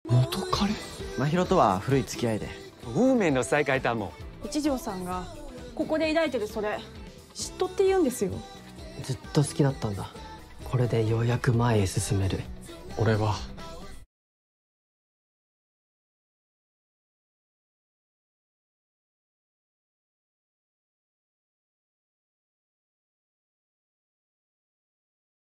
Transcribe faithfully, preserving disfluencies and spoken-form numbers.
元彼？ 真宙とは古い付き合いで。 運命の再会だもん。 一条さんがここで抱いてるそれ嫉妬って言うんですよ。 ずっと好きだったんだ。これでようやく前へ進める。 俺は